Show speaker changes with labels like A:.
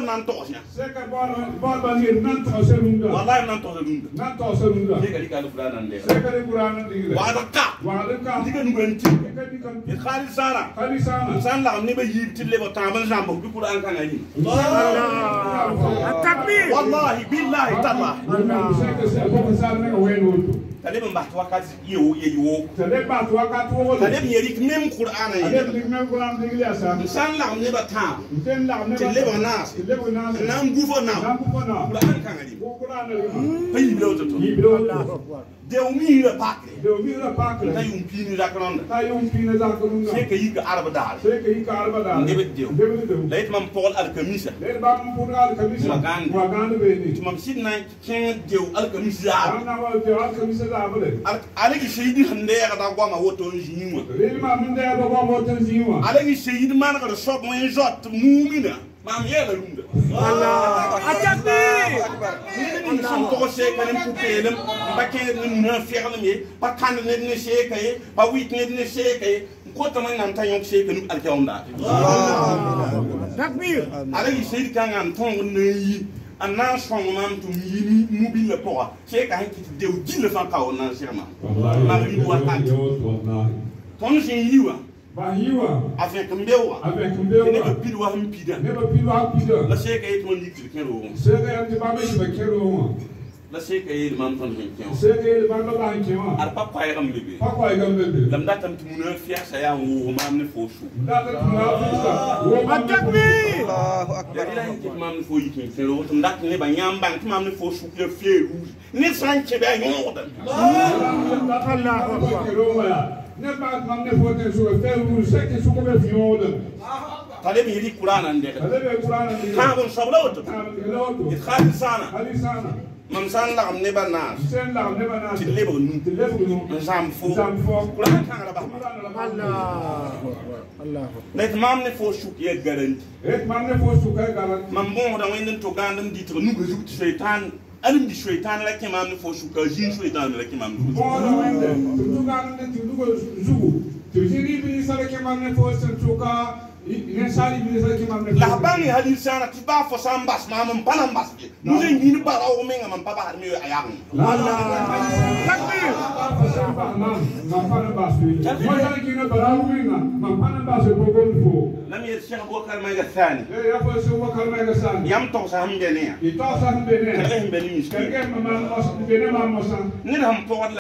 A: nan to sia
B: seka ba ni nan to serunga
A: wallahi nan to serunga seka di ka qur'an de
B: seka di qur'an de
A: wa da ka diga nuganti e khalisana san la ni ba yibti le ba tamal jambo bi qur'an kan ani
C: التكبير
A: والله بالله تالله تلي من بعد وقت يو تلي يريك مم قرآن إنسان لا من بتام تلي بناس نام بوفنا قرآن كان عليه هي بلوتو دومي باكل تايوم بيني ذاكرون سيك عرب دار نبت ديو لقيت من بول الكميسة وغان تمام سيدنا كان ديو الكميسة عليك سيدي هندي هذا قام وطن زينوا عليك سيدي ما نقدر صوب وين جات مومنا ما ميلا لوندا
C: الله التكبير
A: نسون توسي كلام كوبيلم باكين نفيرم يه باكان نشيكاي باويت نشيكاي كوتا من نانتا يوم شيكنو الكيوندا
C: تكبير
A: عليك سيدي كان انتون ني أنا شون مام توميني موبيل لبوا شيء كان كي تديو جيل فانكاو نانسيرما ما ريبوا كات تونسين يوا avec mbewa ne ba pilwa mpida la sheka yit mon likir kero la sheka yit man ton hen ar papa ay am bebe lam datam tumuna fiya sa ya wo mam ne foshu
C: التكبير
A: Allahu akbar ila yit mam ne fo yikin kero tum dak ne ba nyam bang mam ne foshu ke fie rouge ne sanche ba nyoda
C: الله أكبر
B: ne ba man ne fote so fe ru se ke su ko be fiode
A: tale bi yidi qur'an ande ka bon sablawto idkhal sana mam san la ne banas tilebo nu zam fo qur'an kan la ba
C: الله الله
A: net mam ne fo shuk ye garanti mam bon da wenden to gandam ditre nu go zuti shaytan alim di shaytan la ke mam ne fo shuk ka jin shaytan la ke mam
B: bon da wenden to gandam di du go zugu to jiri bi sala ke mam ne fo sentuka
A: la bangi hadin sana ti ba fo sambas mamam panambas nu je ni ba rawo menga mam papa har mi ayam
C: الله تكبير
A: لم يرشح بوكر ما الثاني يم توصى هم بنيا نرهم بنيش نرهم فوق